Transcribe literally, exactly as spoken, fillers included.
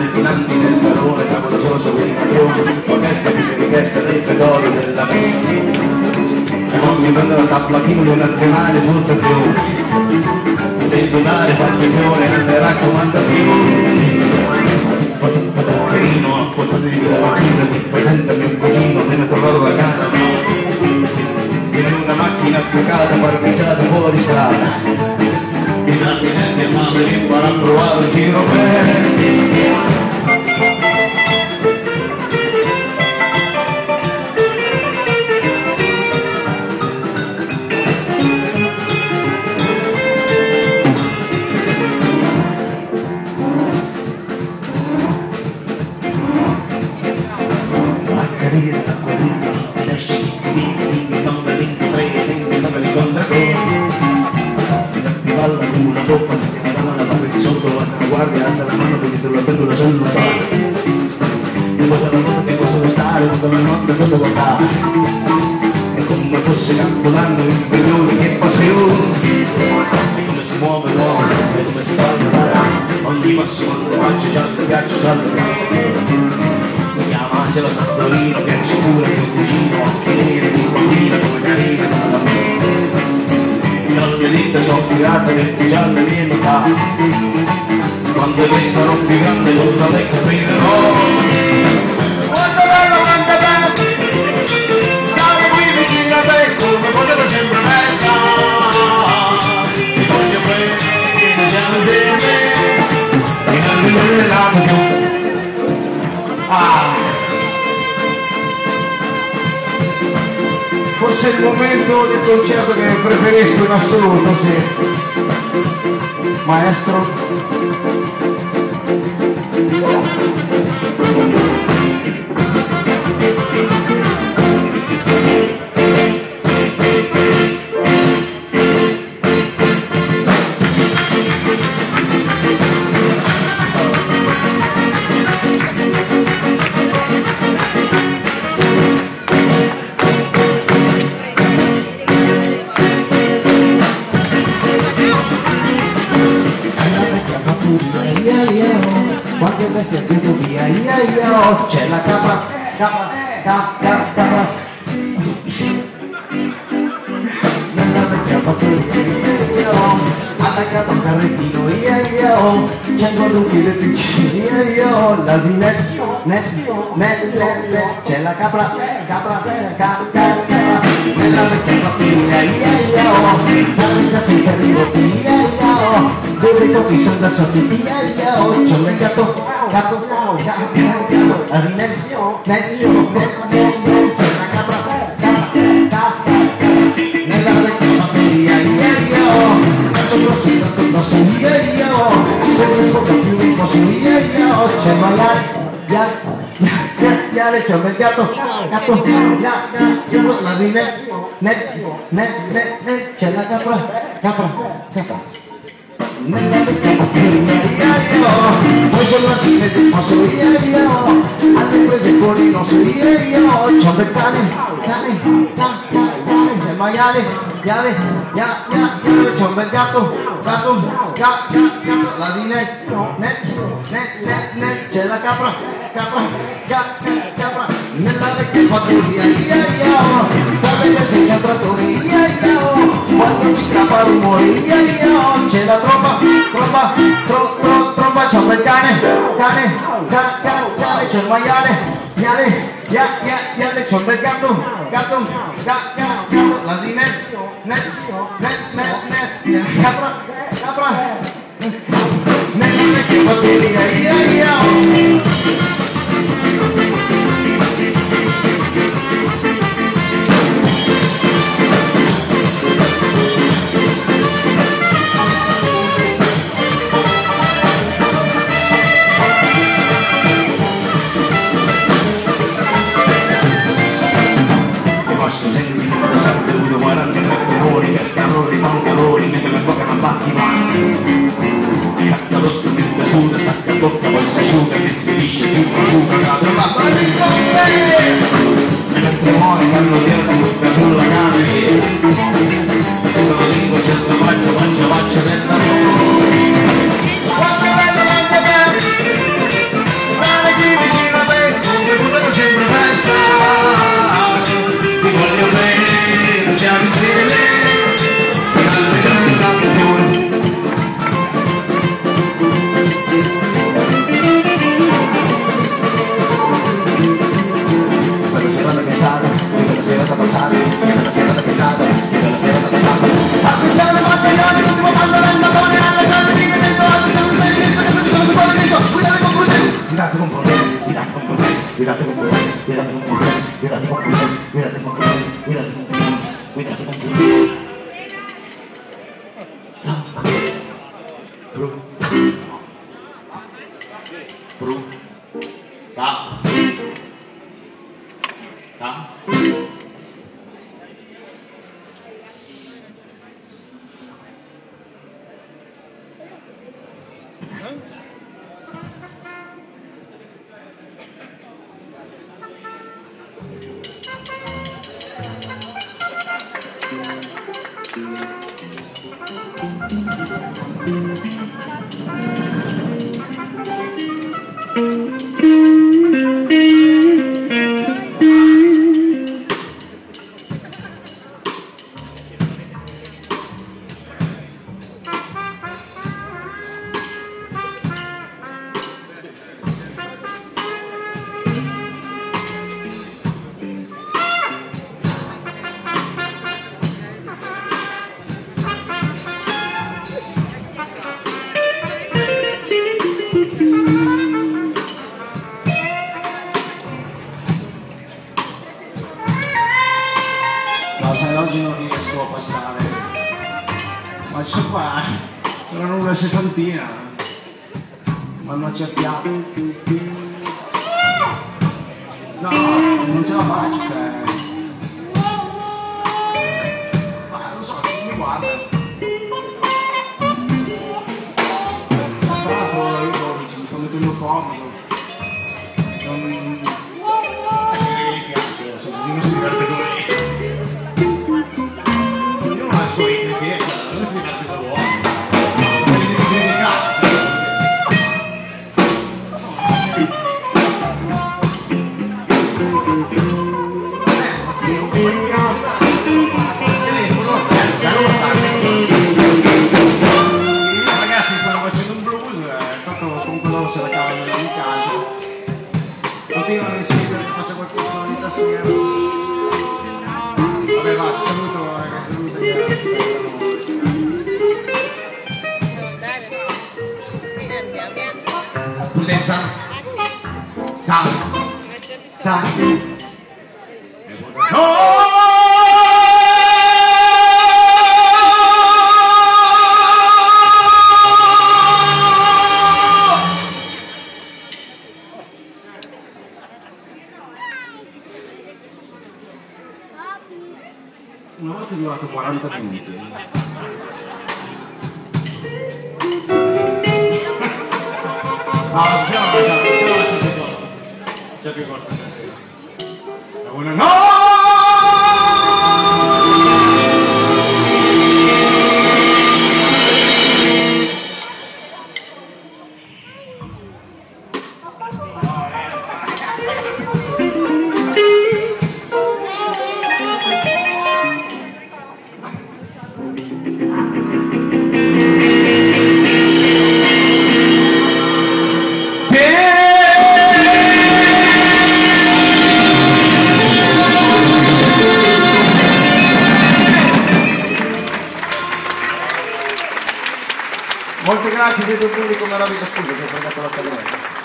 finanti nel salone, capo da solo sopra in azione, orchestra che si richiesta del petrolio della festa. E non mi prende la tappa di nazionale svoltazione, se il donare fa attenzione alle raccomandazioni. Zaccherino, appozzate di vita macchina, ti presenta mio cugino, me ne trovato la casa, in una macchina applicata, parcheggiata fuori strada. I tanti nelle fame mi farà provare un giro bene. Guardia, alza la mano perché te lo prendo da cellulare. In questa notte ti posso restare quando la notte posso guardare. E come fosse capodanno il milione che passione. E come si muove l'uomo e come si parla. Ogni passo quando faccio già ti piaccio salve. Si chiama Angelo Santorino che ci cura mio cugino, occhi neri di bambina come carina da me. Non le dita sono affilate che già le mie metà. Quando che sarò più grande cosa le capirò. Quanto bello, quanto bello stare qui vicino a te come potete sempre resta. Ti voglio bene, siamo insieme in arrivo della musica. Ah, forse è il momento del concerto che preferisco in assoluto, sì. Maestro. Quante bestie ha detto via, io, io, c'è la capra, capra, capra, capra. Nella vecchia fattoria, io, attaccato un carrettino, io, io, c'è il guarducchi del piccino, io, io, l'asinetto, net, net, net, net, c'è la capra, capra, capra, capra. Nella vecchia fattoria, io, io, la vita si arriva, io, io. Dove i topi sono da sotto di via, io, c'ho il gatto, gatto, gatto, gatto, asinetto, netto, netto, c'è la capra, capra, capra, nella vecchia famiglia, io, tanto grosso, tanto grosso, io, io, sempre poco più mi posso, io, io, c'è il maiale, gatto, gatto, c'è il gatto, gatto, gatto, l'asinetto, netto, netto, netto, c'è la capra, capra, capra. Nella vecchia fattoria, io, poi sono la fine del posto, io, io, altre prese con il nostro, io, io, c'ho un bel cane, cane, cane, cane, c'è il maiale, maiale, ya, ya, ya, c'ho un bel gatto, gatto, gatto, gatto, l'asinetto, net, net, net, net, c'è la capra, capra, capra, capra, nella vecchia fattoria, io, io, guarda che c'è il trattore, io, io, quando ci crapa rumore, io, io, c'è la tromba, tromba, tro, tro, tromba, c'è un bel cane, cane, cane, cane, c'è il maiale, maiale, ya, ya, ya, c'è un bel gatto, gatto, gatto, gatto, l'asinetto, net, net, net, net, c'è la capra, capra, nella vecchia fattoria, io, io. Posso sentire da sette uno quarantatré colori che stanno di pantaloni mentre la bocca non batti mai. Cacca lo strumento suda, stacca bocca, poi si asciuga, si sfilisce, si prosciuga, cade la palla di coppe. E mentre muore cannoniera si butta sulla camera. Sulla la lingua si altopaccia, mangia, faccia nella mano. Quanto bello, quanto bello! Cuidate con prudenza, cuidate con prudenza, cuidate con prudenza, cuidate con prudenza, cuidate con prudenza, cuidate con prudenza. Bru. Bru. Sa. Sa. No, sai, oggi non riesco a passare. Ma c'è qua, sono una sessantina. Ma non c'è piano. No, non ce la faccio, cioè. Ma non so, non mi guarda. Tra l'altro io mi sto mettendo comodo. Non... Eh, mi piace, cioè, non si diverte con me. Non si diverte con l'uomo, non mi devi criticare. Eh, ma sì, non puoi criticare. Ragazzi, stanno facendo un blues, tanto comunque loro se la cavano in ogni caso. Continuano a insistere che faccia qualche suono di tastiera. Vabbè, va, ti saluto, ragazzi, non mi sa che prudenza, sal, sal. Oh! Una volta è durato quaranta minuti. No, stiamo facendo, stiamo facendo solo. C'è più corta stasera. Una no! Molte grazie, siete un pubblico meraviglioso, scusa che ho pregato la tagliata.